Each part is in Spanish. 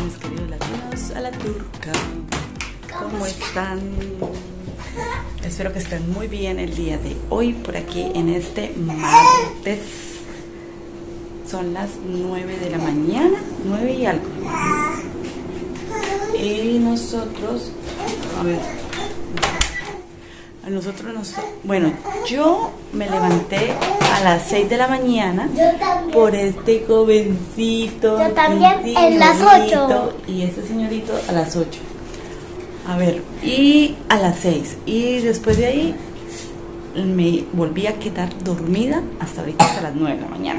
mis queridos latinos a la turca. ¿Cómo están? Espero que estén muy bien el día de hoy por aquí en este martes. Son las 9 de la mañana, 9 y algo. Y nosotros, bueno, yo me levanté a las 6 de la mañana por este jovencito. Yo también en las 8. Y este señorito a las 8. A ver, y a las 6. Y después de ahí me volví a quedar dormida hasta ahorita, hasta las 9 de la mañana.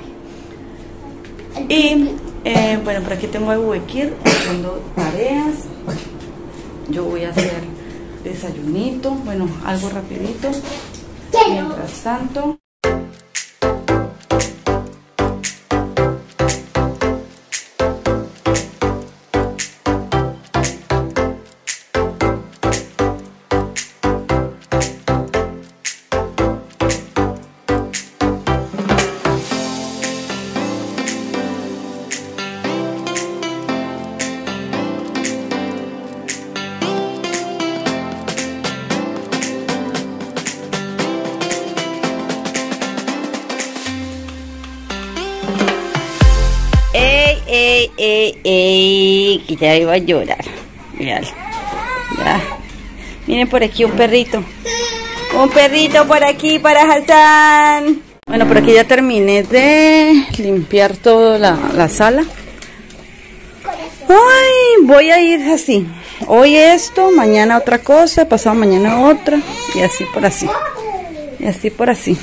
Y bueno, por aquí tengo a Ebuekir haciendo tareas. Yo voy a hacer desayunito, bueno, algo rapidito. Mientras tanto, que ya iba a llorar. Mirad, ya. Miren por aquí un perrito. Un perrito por aquí para Hassan. Bueno, por aquí ya terminé de limpiar toda la sala. Ay, voy a ir así. Hoy esto, mañana otra cosa, pasado mañana otra. Y así por así. Y así por así.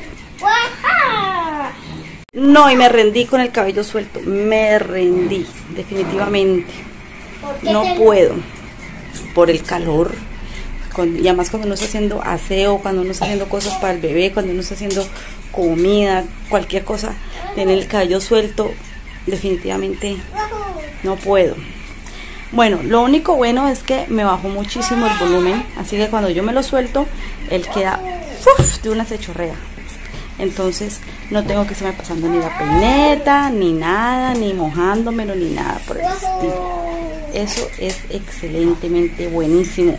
No, y me rendí con el cabello suelto. Me rendí, definitivamente. No puedo. Por el calor. Y además cuando uno está haciendo aseo, cuando uno está haciendo cosas para el bebé, cuando uno está haciendo comida, cualquier cosa, tener el cabello suelto, definitivamente no puedo. Bueno, lo único bueno es que me bajó muchísimo el volumen. Así que cuando yo me lo suelto, él queda de una se chorrea. Entonces no tengo que estarme pasando ni la peineta, ni nada, ni mojándomelo, ni nada por el estilo. Eso es excelentemente buenísimo.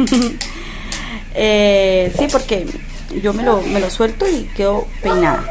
Sí, porque yo me lo suelto y quedo peinada.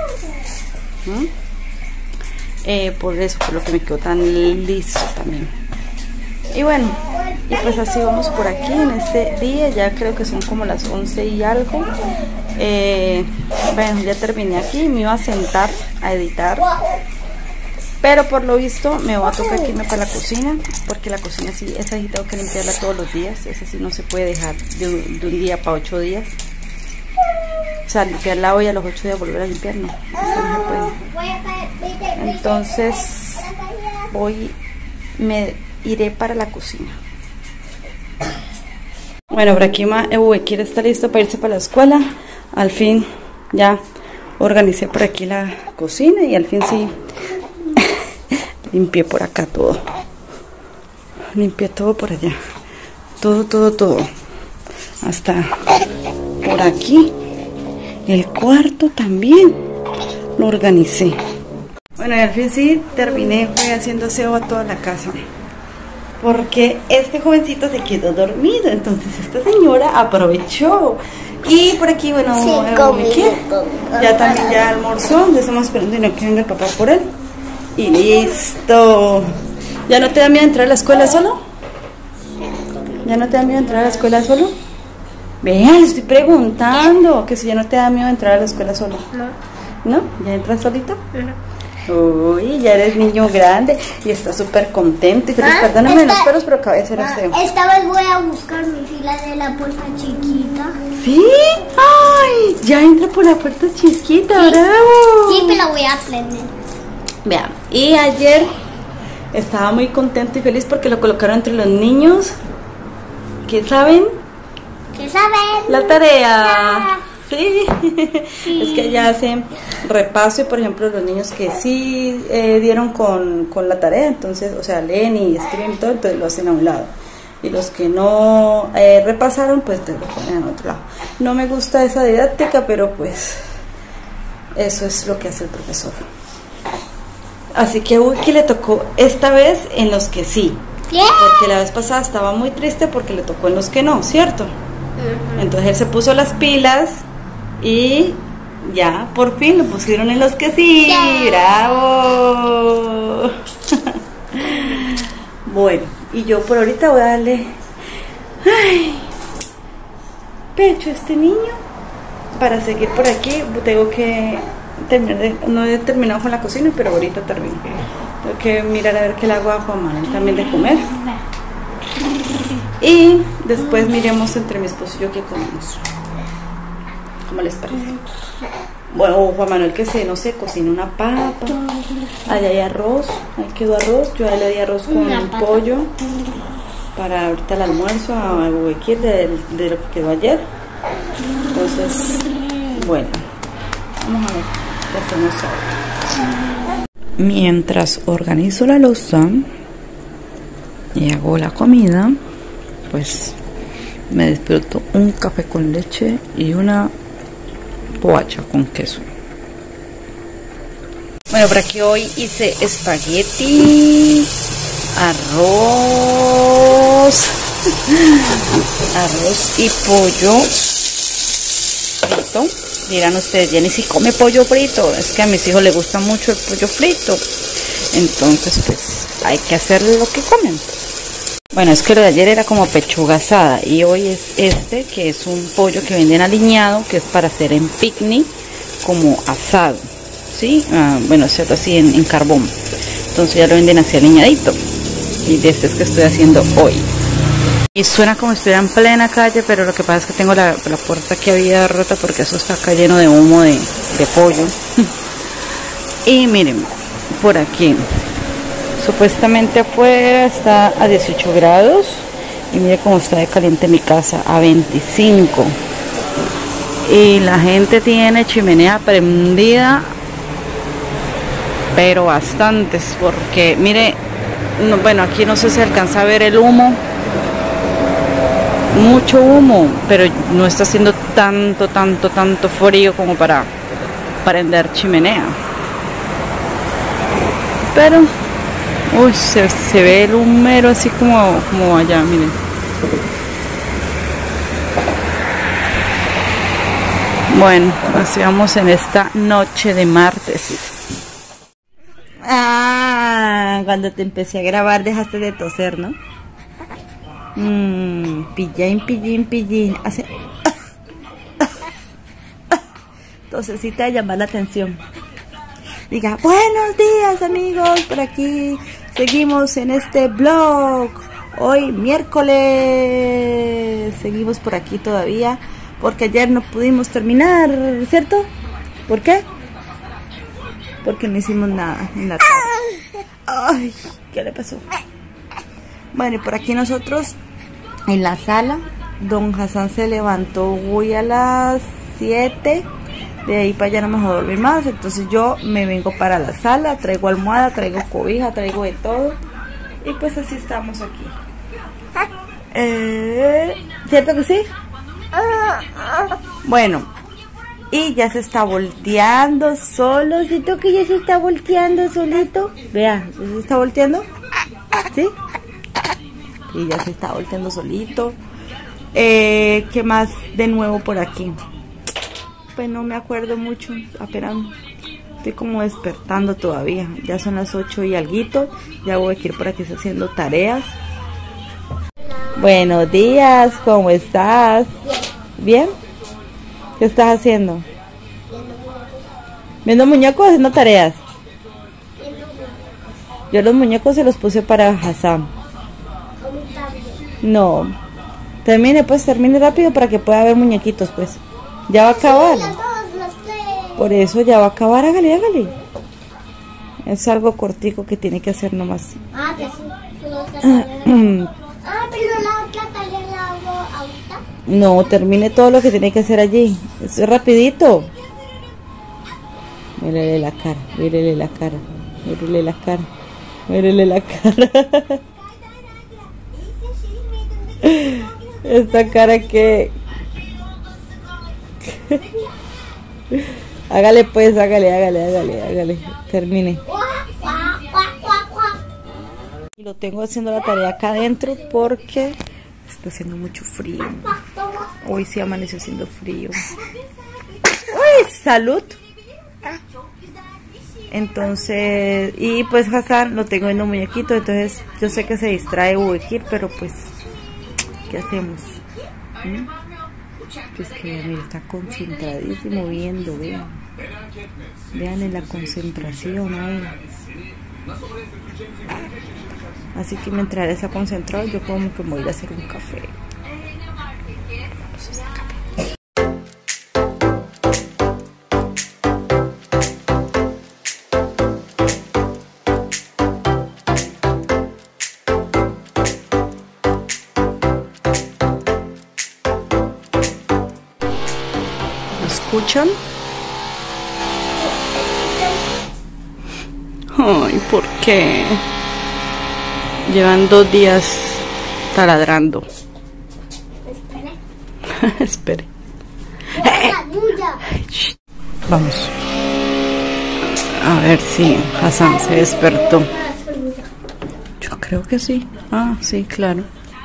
Por eso, por lo que me quedó tan liso también. Y bueno, y pues así vamos por aquí en este día. Ya creo que son como las 11 y algo. Bueno, ya terminé aquí. Me iba a sentar a editar, pero por lo visto me va a tocar irme para la cocina, porque la cocina sí, esa sí tengo que limpiarla todos los días. Esa sí no se puede dejar de un día para 8 días. O sea, limpiarla hoy a los 8 días volver a limpiar, no, eso no se puede. Entonces me iré para la cocina. Bueno, por aquí Ebuekir está listo para irse para la escuela. Al fin ya organicé por aquí la cocina y al fin sí limpié por acá todo. Limpié todo por allá. Todo. Hasta por aquí. El cuarto también lo organicé. Bueno, y al fin sí terminé. Voy haciendo aseo a toda la casa, porque este jovencito se quedó dormido. Entonces esta señora aprovechó. Y por aquí, bueno, ya también ya almorzó. Ya estamos esperando que venga el papá por él. Y listo. ¿Ya no te da miedo entrar a la escuela solo? ¿Ya no te da miedo entrar a la escuela solo? Vea, estoy preguntando que si ya no te da miedo entrar a la escuela solo. No. ¿No? ¿Ya entras solito? Uy, ya eres niño grande y está súper contento y feliz. Perdóname los pelos, pero acabé de hacer aseo. Esta vez voy a buscar mi fila de la puerta chiquita. ¿Sí? ¡Ay! Ya entra por la puerta chiquita, sí. ¡Bravo! Sí, me la voy a aprender. Vean, y ayer estaba muy contento y feliz porque lo colocaron entre los niños. ¿Qué saben? ¿Qué saben? La tarea. Sí. Es que ya hacen repaso y por ejemplo los niños que sí dieron con la tarea, entonces, o sea, leen y escriben todo, entonces lo hacen a un lado. Y los que no repasaron, pues te lo ponen a otro lado. No me gusta esa didáctica, pero pues eso es lo que hace el profesor. Así que a Wiki le tocó esta vez en los que sí. Porque la vez pasada estaba muy triste porque le tocó en los que no, ¿cierto? Entonces él se puso las pilas y ya por fin lo pusieron en los que sí. ¡Bravo! Bueno, y yo por ahorita voy a darle pecho a este niño para seguir por aquí. Tengo que terminar, no he terminado con la cocina, pero ahorita termino. Tengo que mirar a ver qué le hago a Juan Manuel también de comer. Y después miremos entre mi esposo y yo qué comemos. ¿Cómo les parece? Bueno, Juan Manuel que no sé, cocina una papa. Allá hay arroz, ahí quedó arroz. Yo le di arroz con pollo para ahorita el almuerzo a Huequir de lo que quedó ayer. Entonces, bueno, vamos a ver qué hacemos ahora. Mientras organizo la loza y hago la comida, pues me disfruto un café con leche y una poacha con queso. Bueno, por aquí hoy hice espagueti, arroz y pollo frito. Dirán ustedes, Jenny, si come pollo frito, es que a mis hijos les gusta mucho el pollo frito, entonces pues hay que hacerle lo que comen. Bueno, es que lo de ayer era como pechuga asada y hoy es este, que es un pollo que venden aliñado, que es para hacer en picnic como asado, ¿sí? Bueno, hacerlo así en carbón. Entonces ya lo venden así aliñadito. Y de este es que estoy haciendo hoy. Y suena como si estuviera en plena calle, pero lo que pasa es que tengo la puerta que había rota porque eso está acá lleno de humo de pollo. Y miren, por aquí supuestamente afuera está a 18 grados y mire cómo está de caliente mi casa, a 25. Y la gente tiene chimenea prendida, pero bastantes, porque mire, bueno, aquí no sé si alcanza a ver el humo, mucho humo, pero no está haciendo tanto frío como para prender chimenea. Pero uy, se ve el humero así como allá, miren. Bueno, así vamos en esta noche de martes. Cuando te empecé a grabar dejaste de toser, ¿no? Pillín. Hace tosecita de llamar la atención. Diga, buenos días amigos, por aquí seguimos en este vlog. Hoy miércoles, seguimos por aquí todavía, porque ayer no pudimos terminar, ¿cierto? ¿Por qué? Porque no hicimos nada en la tarde. Ay, ¿qué le pasó? Bueno, y por aquí nosotros en la sala, don Hassan se levantó hoy a las 7. De ahí para allá no me dejó dormir más, entonces yo me vengo para la sala, traigo almohada, traigo cobija, traigo de todo. Y pues así estamos aquí. ¿Cierto que sí? Bueno, y ya se está volteando solo. ¿Siento que ya se está volteando solito? Vea, ¿ya se está volteando? ¿Sí? Y ya se está volteando solito. ¿Qué más de nuevo por aquí? Pues no me acuerdo mucho, apenas estoy como despertando todavía. Ya son las 8 y alguito. Ya voy a ir por aquí haciendo tareas. Buenos días, ¿cómo estás? ¿Bien? ¿Qué estás haciendo? ¿Viendo muñecos o haciendo tareas? Yo los muñecos se los puse para Hassan. No. Termine rápido para que pueda ver muñequitos, pues. Ya va a acabar. Por eso ya va a acabar, hágale. Es algo cortico que tiene que hacer nomás. Pero la otra tarea la hago ahorita. No, termine todo lo que tiene que hacer allí. Eso es rapidito. Mírele la cara. Esta cara que... hágale pues, hágale. Termine. Y lo tengo haciendo la tarea acá adentro porque está haciendo mucho frío. Hoy sí amaneció haciendo frío. ¡Uy! ¡Salud! Entonces, y pues Hassan lo tengo en un muñequito, entonces yo sé que se distrae Ubekir, pero pues, ¿qué hacemos? Pues que mira, está concentradísimo viendo, vean. Vean en la concentración ahí. Así que mientras él está concentrado, yo como que me voy a ir a hacer un café. ¿Escuchan? Ay, ¿por qué? Llevan 2 días taladrando. Espere. Vamos. A ver si Hassan se despertó. Yo creo que sí. Ah, sí, claro.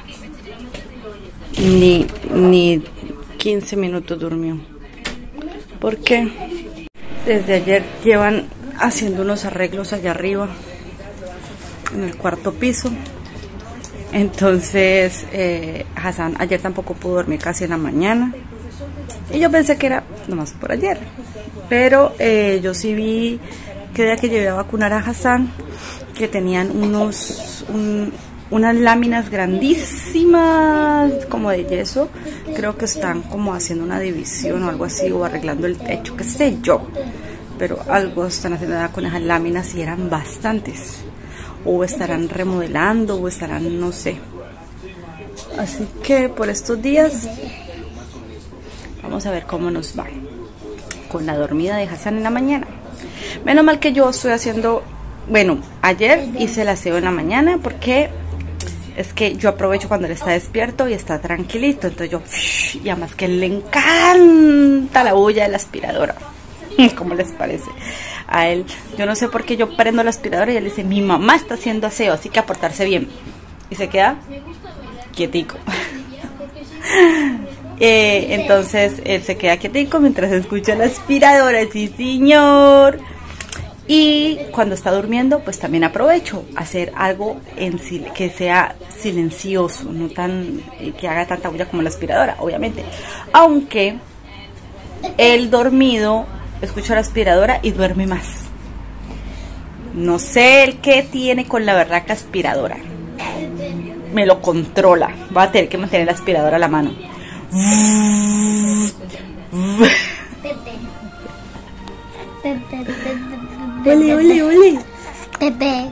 Ni 15 minutos durmió. ¿Por qué? Desde ayer llevan haciendo unos arreglos allá arriba, en el 4º piso. Entonces Hassan ayer tampoco pudo dormir casi en la mañana. Y yo pensé que era nomás por ayer. Pero yo sí vi que el día que llevé a vacunar a Hassan, que tenían unas láminas grandísimas como de yeso. Creo que están como haciendo una división o algo así, o arreglando el techo, qué sé yo, pero algo están haciendo con esas láminas y eran bastantes, o estarán remodelando o estarán, no sé. Así que por estos días vamos a ver cómo nos va con la dormida de Hassan en la mañana. Menos mal que yo estoy haciendo, bueno, ayer hice el aseo en la mañana porque es que yo aprovecho cuando él está despierto y está tranquilito. Entonces yo, y además que le encanta la bulla de la aspiradora. ¿Cómo les parece? A él, yo no sé por qué yo prendo la aspiradora y él dice, mi mamá está haciendo aseo, así que a portarse bien. Y se queda quietico. Entonces él se queda quietico mientras escucha la aspiradora. Sí, señor. Y cuando está durmiendo, pues también aprovecho hacer algo que sea silencioso, no tan que haga tanta bulla como la aspiradora, obviamente. Aunque el dormido escucha la aspiradora y duerme más. No sé el qué tiene con la berraca aspiradora. Me lo controla. Voy a tener que mantener la aspiradora a la mano. Ole. Pepe.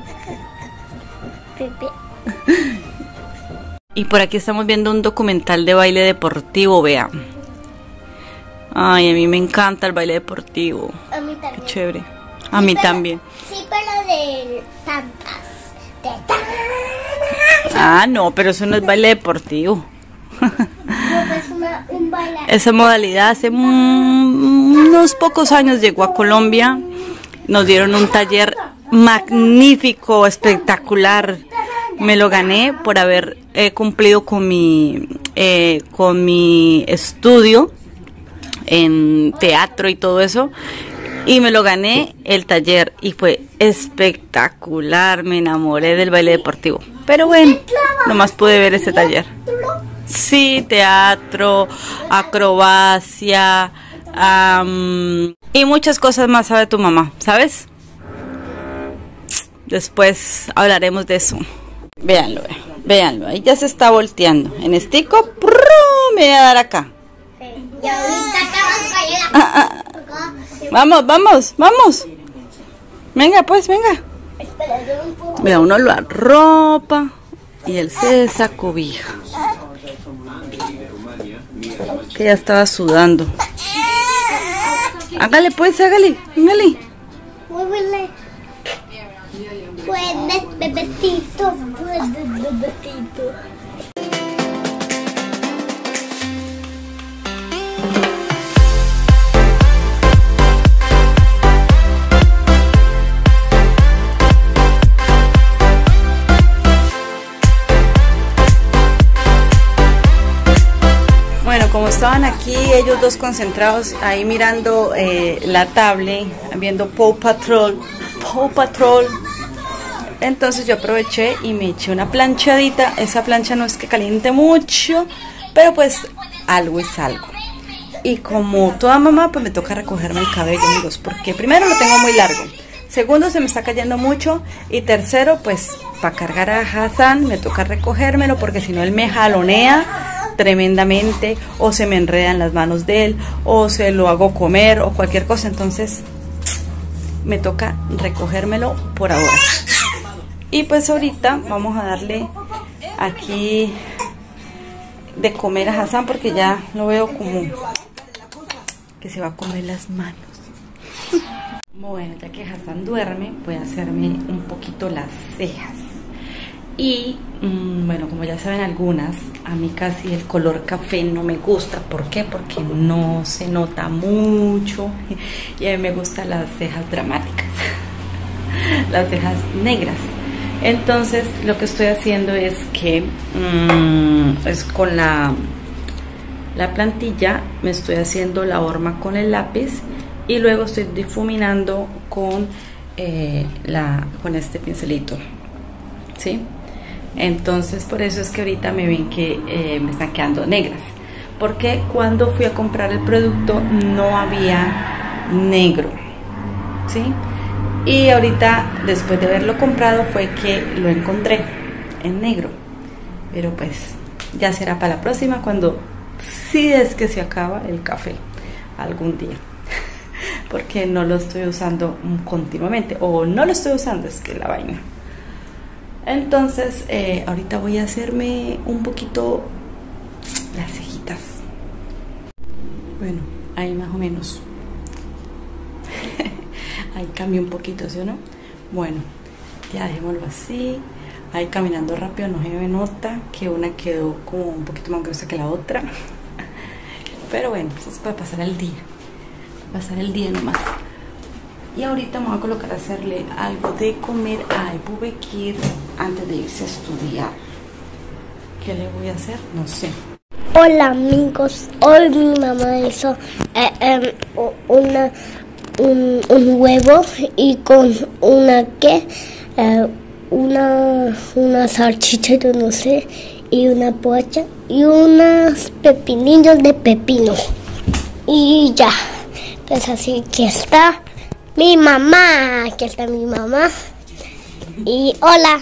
Y por aquí estamos viendo un documental de baile deportivo, vean. Ay, a mí me encanta el baile deportivo. A mí también. Qué chévere. A mí también. Sí, pero de tantas. Ah, no, pero eso no es baile deportivo. No, es un baile. Esa modalidad hace unos pocos años llegó a Colombia. Nos dieron un taller magnífico, espectacular. Me lo gané por haber cumplido con mi estudio en teatro y todo eso. Y me lo gané el taller y fue espectacular. Me enamoré del baile deportivo. Pero bueno, nomás pude ver ese taller. Sí, teatro, acrobacia, y muchas cosas más sabe tu mamá, ¿sabes? Después hablaremos de eso. Véanlo, véanlo, ahí ya se está volteando. En estico, me voy a dar acá. Y ahorita Vamos. Venga, pues, venga. Mira, uno lo arropa y él se desacobija. Que ya estaba sudando. Hágale pues, hágale. muévele. Puedes, bebecito, puedes, bebecito. estaban aquí ellos dos concentrados ahí mirando la tablet, viendo Paw Patrol. Entonces yo aproveché y me eché una planchadita. Esa plancha no es que caliente mucho, pero pues algo es algo. Y como toda mamá, pues me toca recogerme el cabello, amigos, porque primero lo tengo muy largo, segundo se me está cayendo mucho, y tercero, pues para cargar a Hassan me toca recogérmelo, porque si no él me jalonea tremendamente, o se me enredan las manos de él, o se lo hago comer, o cualquier cosa. Entonces me toca recogérmelo por ahora. Y pues ahorita vamos a darle aquí de comer a Hassan, porque ya lo veo como que se va a comer las manos. Bueno, ya que Hassan duerme, voy a hacerme un poquito las cejas. Y bueno, como ya saben algunas, a mí casi el color café no me gusta. ¿Por qué? Porque no se nota mucho y a mí me gustan las cejas dramáticas, las cejas negras. Entonces lo que estoy haciendo es que es con la plantilla, me estoy haciendo la horma con el lápiz y luego estoy difuminando con este pincelito, ¿sí? Entonces por eso es que ahorita me ven que me están quedando negras, porque cuando fui a comprar el producto no había negro, ¿sí? Y ahorita, después de haberlo comprado, fue que lo encontré en negro. Pero pues ya será para la próxima, cuando sí es que se acaba el café algún día. Porque no lo estoy usando continuamente, o no lo estoy usando, es que la vaina. Entonces ahorita voy a hacerme un poquito las cejitas. Bueno, ahí más o menos. Ahí cambio un poquito, ¿sí o no? Bueno, ya dejémoslo así. Ahí caminando rápido no se me nota que una quedó como un poquito más gruesa que la otra. Pero bueno, eso es para pasar el día. Pasar el día nomás. Y ahorita me voy a colocar a hacerle algo de comer a Bubekir antes de irse a estudiar. ¿Qué le voy a hacer? No sé. Hola amigos, hoy mi mamá hizo un huevo y con una salchicha, yo no sé, y una pocha y unos pepinillos de pepino. Y ya, pues así que está mi mamá, aquí está mi mamá. Y hola.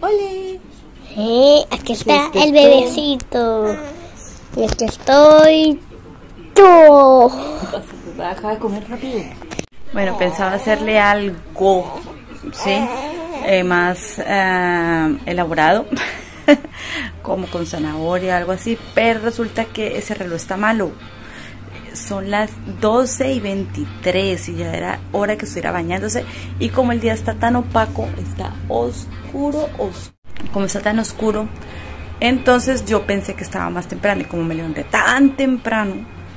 Hola. Aquí está el bebecito. Y aquí estoy yo. Acaba de comer rápido. Bueno, pensaba hacerle algo, ¿sí? Más elaborado, como con zanahoria, algo así, pero resulta que ese reloj está malo. Son las 12:23 y ya era hora que estuviera bañándose, y como el día está tan opaco, está oscuro, como está tan oscuro, entonces yo pensé que estaba más temprano, y como me levanté tan temprano,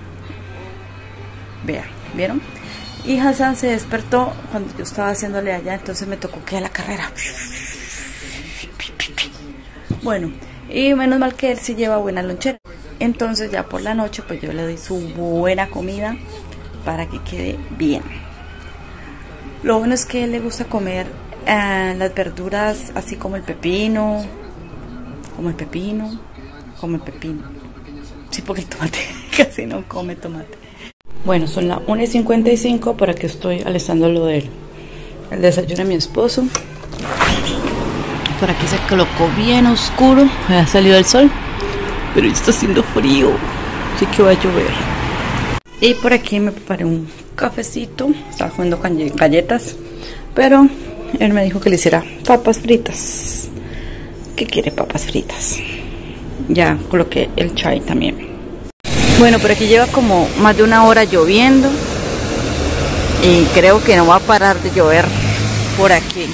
¿vieron? Y Hassan se despertó cuando yo estaba haciéndole allá, entonces me tocó que a la carrera. Bueno, y menos mal que él sí lleva buena lonchera. Entonces ya por la noche pues yo le doy su buena comida para que quede bien. Lo bueno es que a él le gusta comer las verduras así como el pepino. Sí, porque el tomate casi no come tomate. Bueno, son las 1:55 para que estoy alistando lo del desayuno de mi esposo. Por aquí se colocó bien oscuro, ha salido el sol, pero está haciendo frío, así que va a llover. Y por aquí me preparé un cafecito, estaba comiendo galletas, pero él me dijo que le hiciera papas fritas. ¿Qué quiere? Papas fritas. Ya coloqué el chai también. Bueno, por aquí lleva como más de una hora lloviendo y creo que no va a parar de llover por aquí.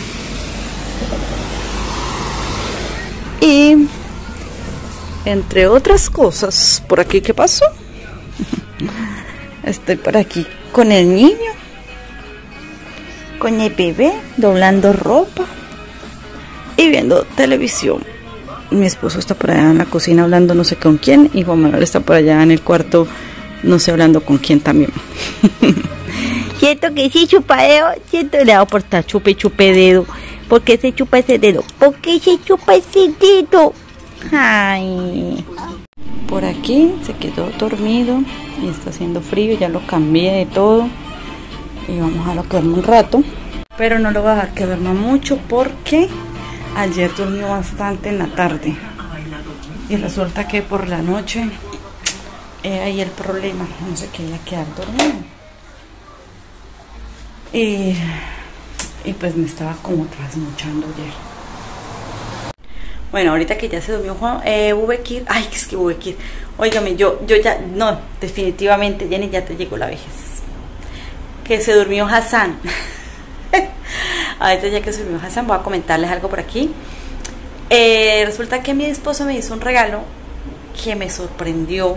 Y entre otras cosas, por aquí, ¿qué pasó? Estoy por aquí con el niño, con el bebé, doblando ropa y viendo televisión. Mi esposo está por allá en la cocina hablando no sé con quién, y Juan Manuel está por allá en el cuarto, no sé hablando con quién también. Siento que sí chupadeo, siento le hago por estar chupe dedo. ¿Por qué se chupa ese dedo? ¿Por qué se chupa ese dedo? Ay. Por aquí se quedó dormido y está haciendo frío, ya lo cambié de todo. Y vamos a quedarme un rato. Pero no lo voy a dejar que duerma mucho porque ayer durmió bastante en la tarde. Y resulta que por la noche ahí el problema, no se quería quedar dormido. Y pues me estaba como trasnochando ayer. Bueno, ahorita que ya se durmió Juan, hubo que ir. Ay, es que hubo que ir. Óigame, yo ya, no, definitivamente, Jenny, ya te llegó la vejez. Que se durmió Hassan. Ahorita ya que se durmió Hassan, voy a comentarles algo por aquí. Resulta que mi esposo me hizo un regalo que me sorprendió.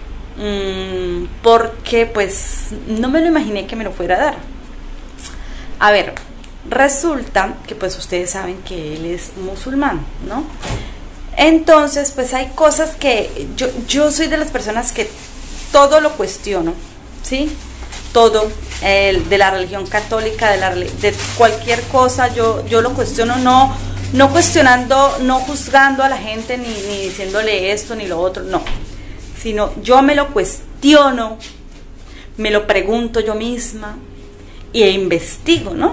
Porque pues no me lo imaginé que me lo fuera a dar. A ver, resulta que pues ustedes saben que él es musulmán, ¿no? Entonces pues hay cosas que yo soy de las personas que todo lo cuestiono, ¿sí? Todo, de la religión católica, de cualquier cosa, yo lo cuestiono, no cuestionando, no juzgando a la gente, ni diciéndole esto ni lo otro, no, sino yo me lo cuestiono, me lo pregunto yo misma e investigo, ¿no?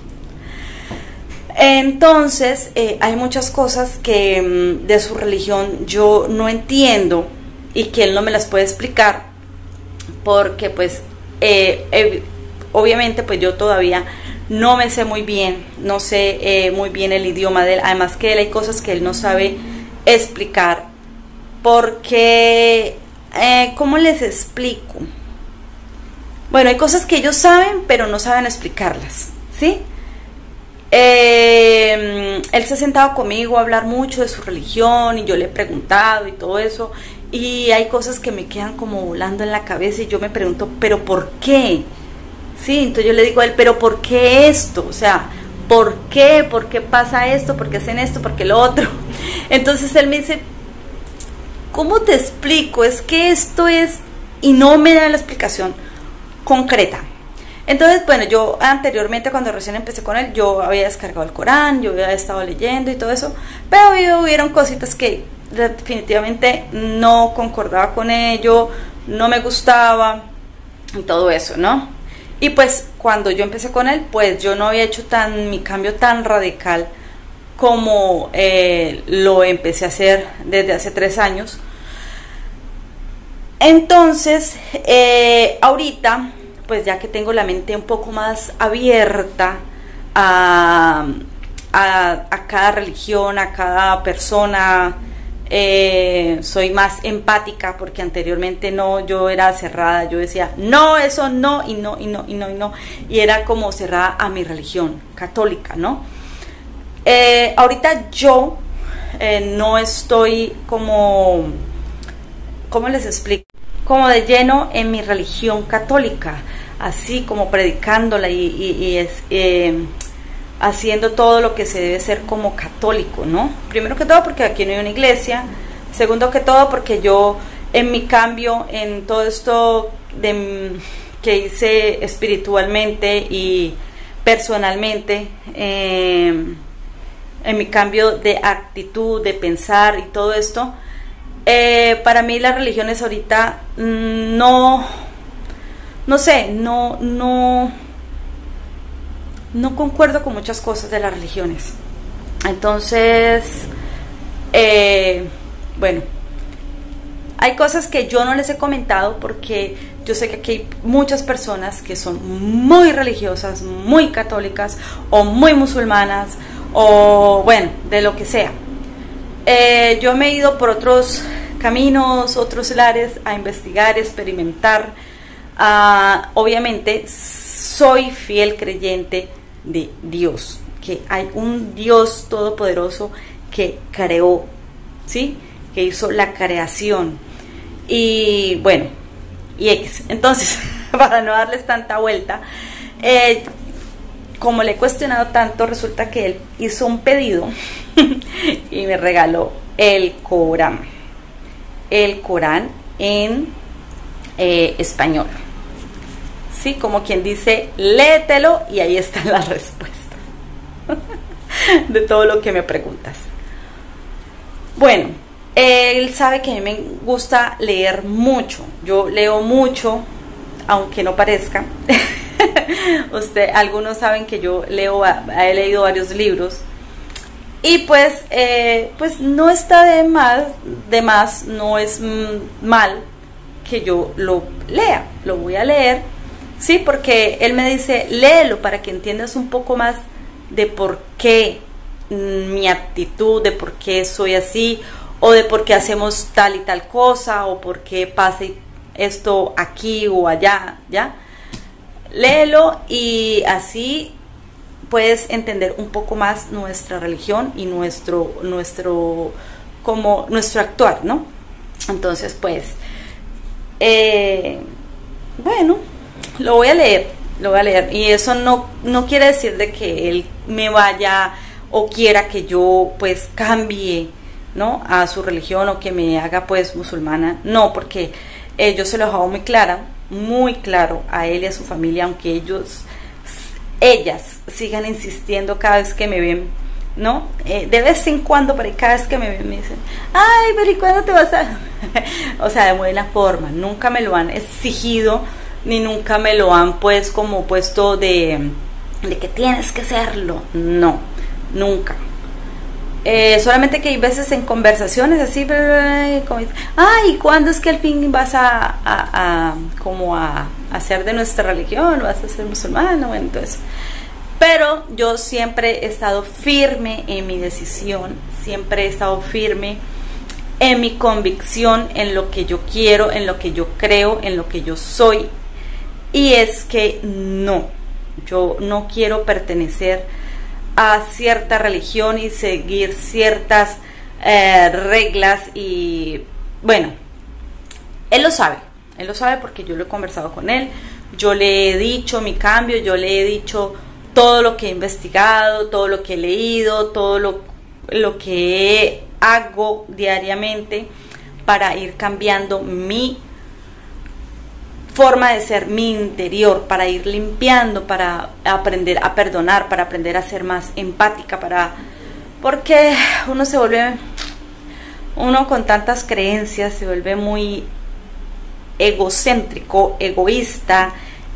Entonces hay muchas cosas que de su religión yo no entiendo y que él no me las puede explicar porque pues obviamente pues yo todavía no me sé muy bien, no sé muy bien el idioma de él, además que él hay cosas que él no sabe explicar porque ¿cómo les explico? Bueno, hay cosas que ellos saben pero no saben explicarlas, ¿sí? Él se ha sentado conmigo a hablar mucho de su religión y yo le he preguntado y todo eso, y hay cosas que me quedan como volando en la cabeza y yo me pregunto, ¿pero por qué? Sí, entonces yo le digo a él, ¿pero por qué esto? O sea, ¿por qué? ¿Por qué pasa esto? ¿Por qué hacen esto? ¿Por qué lo otro? Entonces él me dice, ¿cómo te explico? Es que esto es, y no me da la explicación concreta. Entonces, bueno, yo anteriormente cuando recién empecé con él, yo había descargado el Corán, yo había estado leyendo y todo eso, pero hubieron cositas que definitivamente no concordaba con ello, no me gustaba y todo eso, ¿no? Y pues cuando yo empecé con él, pues yo no había hecho mi cambio tan radical como lo empecé a hacer desde hace 3 años. Entonces, ahorita, pues ya que tengo la mente un poco más abierta a cada religión, a cada persona, soy más empática, porque anteriormente no, yo era cerrada, yo decía, no, eso no, y no, y era como cerrada a mi religión católica, ¿no? Ahorita yo no estoy como, ¿cómo les explico? Como de lleno en mi religión católica, así como predicándola y haciendo todo lo que se debe hacer como católico, ¿no? Primero que todo porque aquí no hay una iglesia, segundo que todo porque yo en mi cambio, en todo esto que hice espiritualmente y personalmente, en mi cambio de actitud, de pensar y todo esto, para mí las religiones ahorita no concuerdo con muchas cosas de las religiones. Entonces, bueno, hay cosas que yo no les he comentado porque yo sé que aquí hay muchas personas que son muy religiosas, muy católicas o muy musulmanas o bueno, de lo que sea. Yo me he ido por otros caminos, otros lares a investigar, experimentar. Obviamente soy fiel creyente de Dios, que hay un Dios todopoderoso que creó, ¿sí? Que hizo la creación. Y bueno, y X. Entonces, para no darles tanta vuelta, como le he cuestionado tanto, resulta que él hizo un pedido y me regaló el Corán en español. Sí, como quien dice, léetelo y ahí están las respuestas de todo lo que me preguntas. Bueno, él sabe que a mí me gusta leer mucho. Yo leo mucho, aunque no parezca. Algunos saben que yo he leído varios libros. Y pues no está de más, no es mal que yo lo lea. Lo voy a leer, sí, porque él me dice, léelo para que entiendas un poco más de por qué mi actitud, de por qué soy así, o de por qué hacemos tal y tal cosa, o por qué pasa esto aquí o allá, ¿ya? Léelo y así puedes entender un poco más nuestra religión y nuestro actuar, ¿no? Entonces, pues, bueno, lo voy a leer, y eso no quiere decir de que él me vaya o quiera que yo, pues, cambie, ¿no?, a su religión o que me haga, pues, musulmana. No, porque yo se lo he dejado muy claro a él y a su familia, aunque ellas sigan insistiendo cada vez que me ven, ¿no? De vez en cuando, pero cada vez que me ven me dicen, ay, pero ¿y cuándo te vas a...? O sea, de buena forma, nunca me lo han exigido, ni nunca me lo han, pues, como puesto de que tienes que hacerlo. No, nunca. Solamente que hay veces en conversaciones así, como, ay, ¿cuándo es que al fin vas a hacer de nuestra religión, vas a ser musulmano? Bueno, entonces, pero yo siempre he estado firme en mi decisión, siempre he estado firme en mi convicción, en lo que yo quiero, en lo que yo creo, en lo que yo soy, y es que yo no quiero pertenecer a cierta religión y seguir ciertas reglas. Y bueno, él lo sabe porque yo lo he conversado con él, yo le he dicho mi cambio, yo le he dicho todo lo que he investigado, todo lo que he leído, todo lo que hago diariamente para ir cambiando mi forma de ser, mi interior, para ir limpiando, para aprender a perdonar, para aprender a ser más empática, porque uno con tantas creencias se vuelve muy egocéntrico, egoísta,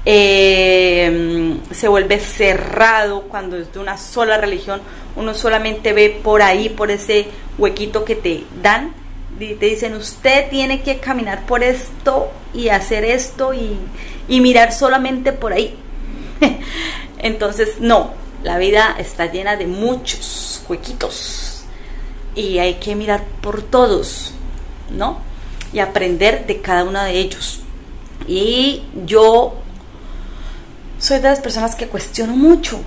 se vuelve cerrado. Cuando es de una sola religión, uno solamente ve por ahí, por ese huequito que te dan, y te dicen, usted tiene que caminar por esto y hacer esto y mirar solamente por ahí. Entonces, no, la vida está llena de muchos huequitos y hay que mirar por todos, ¿no? Y aprender de cada uno de ellos. Y yo soy de las personas que cuestiono mucho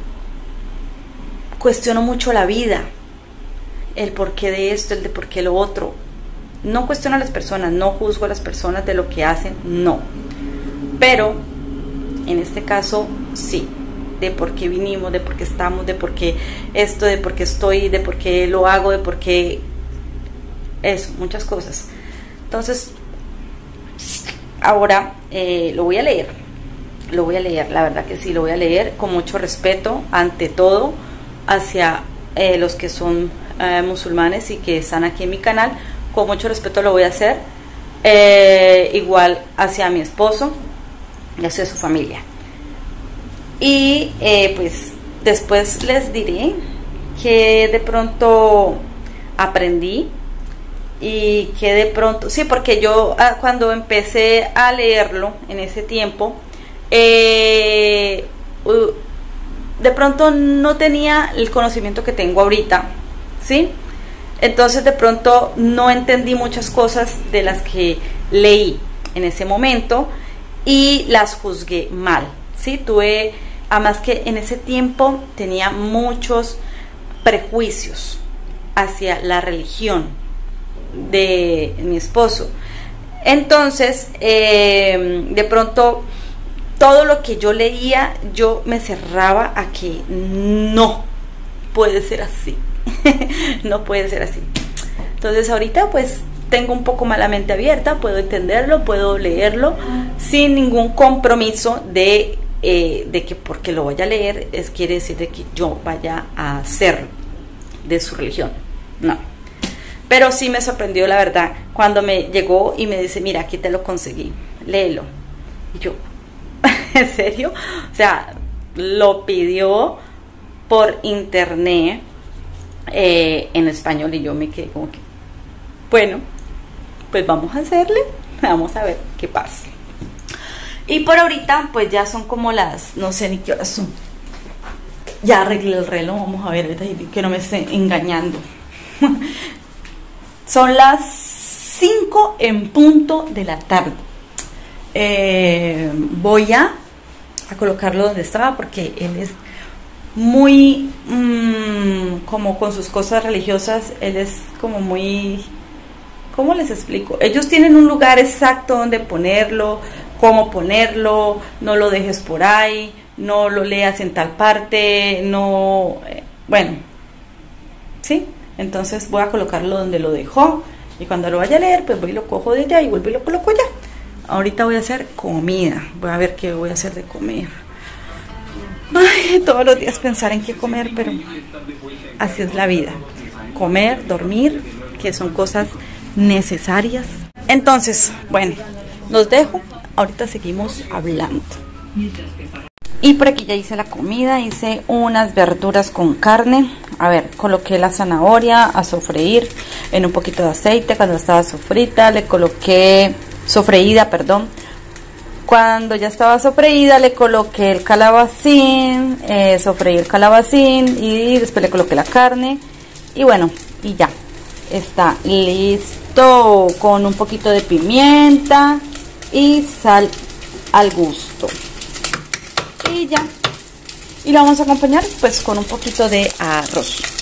la vida, el porqué de esto, el de por qué lo otro. No cuestiono a las personas, no juzgo a las personas de lo que hacen, no. Pero en este caso sí, de por qué vinimos, de por qué estamos, de por qué esto, de por qué estoy, de por qué lo hago, de por qué eso, muchas cosas. Entonces, ahora lo voy a leer, la verdad que sí, lo voy a leer con mucho respeto, ante todo, hacia los que son musulmanes y que están aquí en mi canal. Con mucho respeto lo voy a hacer, igual hacia mi esposo y hacia su familia. Y pues después les diré que de pronto aprendí y que de pronto, sí, porque yo cuando empecé a leerlo en ese tiempo, de pronto no tenía el conocimiento que tengo ahorita, ¿sí? Entonces de pronto no entendí muchas cosas de las que leí en ese momento y las juzgué mal, ¿sí? Además que en ese tiempo tenía muchos prejuicios hacia la religión de mi esposo. Entonces, de pronto, todo lo que yo leía, yo me cerraba a que no puede ser así. No puede ser así. Entonces ahorita pues tengo un poco más la mente abierta, puedo entenderlo, puedo leerlo sin ningún compromiso de que porque lo vaya a leer quiere decir de que yo vaya a hacerlo de su religión. No. Pero sí me sorprendió, la verdad, cuando me llegó y me dice, mira, aquí te lo conseguí, léelo. Y yo, ¿en serio? O sea, lo pidió por internet en español y yo me quedé como que, bueno, pues vamos a hacerle, vamos a ver qué pasa. Y por ahorita pues ya son como las, no sé ni qué horas son, ya arreglé el reloj, vamos a ver que no me esté engañando. Son las 5 en punto de la tarde. Voy a colocarlo donde estaba porque él es muy como con sus cosas religiosas, él es como muy, ¿cómo les explico? Ellos tienen un lugar exacto donde ponerlo, cómo ponerlo, no lo dejes por ahí, no lo leas en tal parte, no, bueno, ¿sí? Entonces voy a colocarlo donde lo dejó y cuando lo vaya a leer pues voy y lo cojo de allá y vuelvo y lo coloco allá. Ahorita voy a hacer comida, voy a ver qué voy a hacer de comer. Ay, todos los días pensar en qué comer, pero así es la vida. Comer, dormir, que son cosas necesarias. Entonces, bueno, los dejo, ahorita seguimos hablando. Y por aquí ya hice la comida, hice unas verduras con carne. A ver, coloqué la zanahoria a sofreír en un poquito de aceite. Cuando estaba sofreída le coloqué cuando ya estaba sofreída le coloqué el calabacín, sofreí el calabacín y después le coloqué la carne. Y bueno, y ya está listo, con un poquito de pimienta y sal al gusto. Y ya, y lo vamos a acompañar pues con un poquito de arroz.